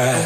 yeah.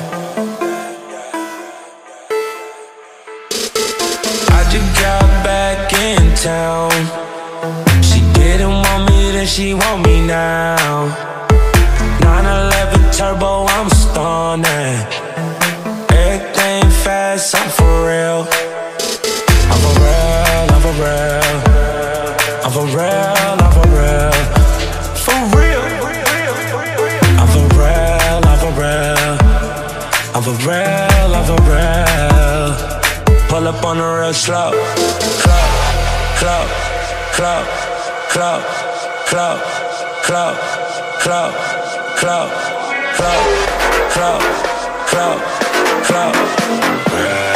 I just got back in town. She didn't want me, then she want me now. 911 turbo, I'm stunning. Everything fast, I'm for real. I'm for real, I'm for real. I'm for real, I'm for real. For real. I'm for real, I'm for real. I'm for real, I'm for real. Pull up on the real slow. Club, club, club, club, club, club, club, club, club, club, club, club.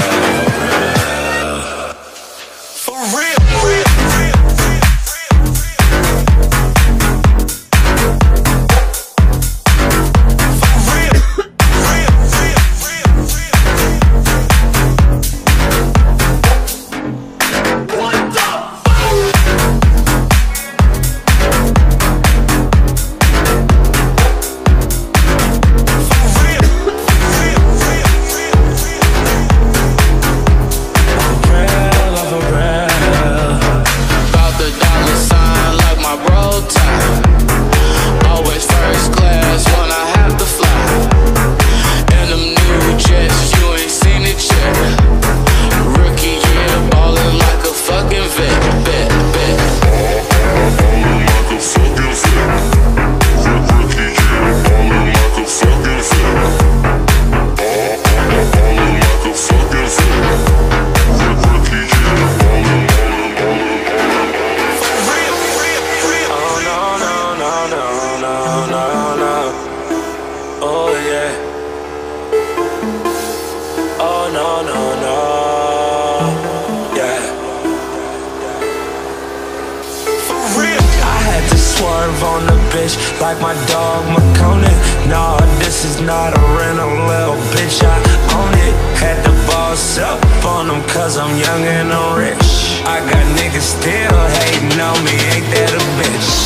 For real. Swerve on the bitch like my dog McConan. Nah, this is not a rental, little bitch, I own it. Had the boss up on them cause I'm young and I'm rich. I got niggas still hating on me, ain't that a bitch?